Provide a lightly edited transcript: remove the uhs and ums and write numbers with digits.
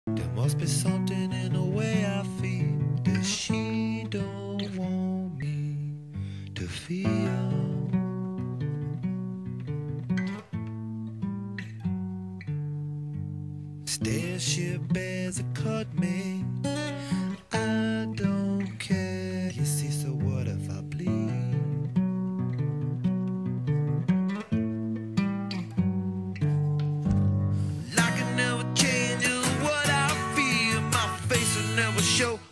There must be something in the way I feel that she don't want me to feel. Starship as it cut me, I don't care. You see, so what if I bleed? Like it never changes what I feel. My face will never show